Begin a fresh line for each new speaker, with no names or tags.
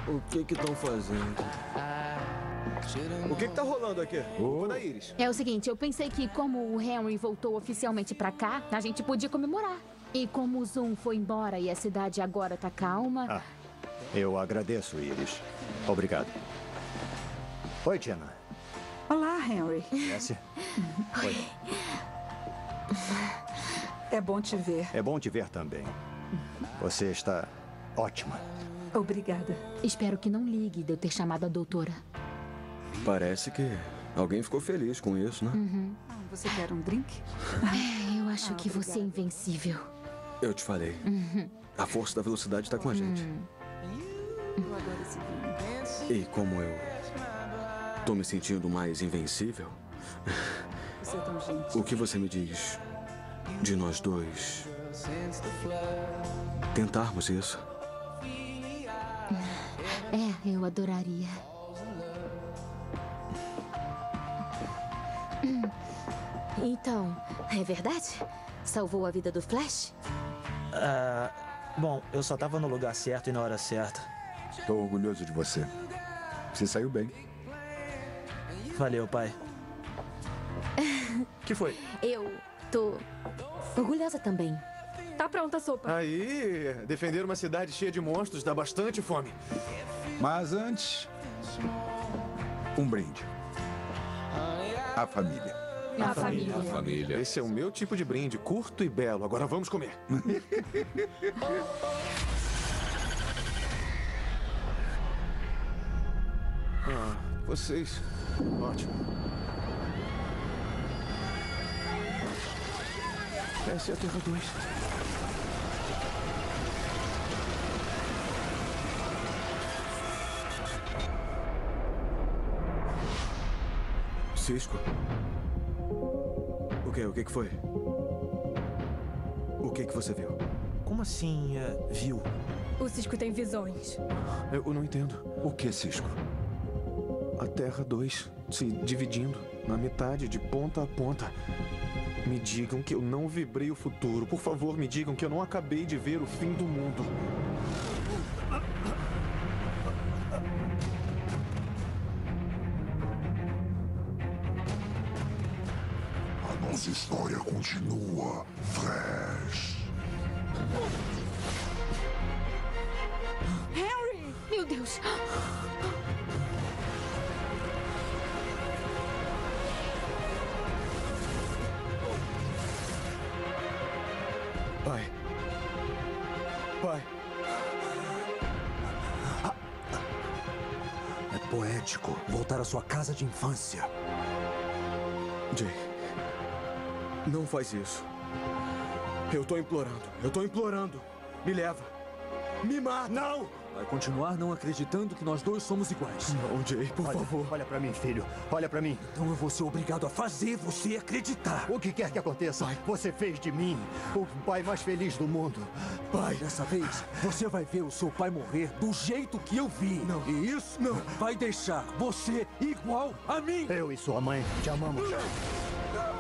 O que estão fazendo? O que tá rolando aqui? Culpa da Iris.
É o seguinte, eu pensei que como o Henry voltou oficialmente pra cá, a gente podia comemorar. E como o Zoom foi embora e a cidade agora tá calma...
Eu agradeço, Iris. Obrigado. Oi, Jenna.
Olá, Henry.
Jesse? Oi.
É bom te ver.
É bom te ver também. Você está ótima.
Obrigada.
Espero que não ligue de eu ter chamado a doutora.
Parece que alguém ficou feliz com isso, né?
Você quer um drink?
Eu acho que você é invencível.
Eu te falei. A força da velocidade tá com a gente.
Eu adoro esse vinho.
E como eu tô me sentindo mais invencível,
Você é tão gentil.
o que você me diz de nós dois tentarmos isso?
Eu adoraria. Então, é verdade? Salvou a vida do Flash?
Bom, eu só tava no lugar certo e na hora certa.
Tô orgulhoso de você. Você saiu bem.
Valeu, pai. Que foi?
Eu tô orgulhosa também.
Tá pronta a sopa.
Aí, defender uma cidade cheia de monstros dá bastante fome.
Mas antes, um brinde. A família.
A família.
A família.
Esse é o meu tipo de brinde, curto e belo. Agora vamos comer. Vocês. Ótimo. Essa é a Terra 2.
Cisco? O que foi? O que você viu?
Como assim, viu?
O Cisco tem visões.
Eu não entendo.
O que, Cisco?
A Terra 2 se dividindo na metade, de ponta a ponta. Me digam que eu não vibrei o futuro. Por favor, me digam que eu não acabei de ver o fim do mundo.
A nossa história continua, Flash.
Harry!
Meu Deus!
Pai. Pai.
É poético voltar à sua casa de infância.
Jay, não faz isso. Eu tô implorando. Me leva. Me mata.
Não! Vai continuar não acreditando que nós dois somos iguais.
Não, Jay, por favor.
Olha pra mim, filho. Olha pra mim.
Então eu vou ser obrigado a fazer você acreditar.
O que quer que aconteça, você fez de mim o pai mais feliz do mundo.
Pai, dessa vez, você vai ver o seu pai morrer do jeito que eu vi.
Não.
E isso
não
vai deixar você igual a mim.
Eu e sua mãe te amamos.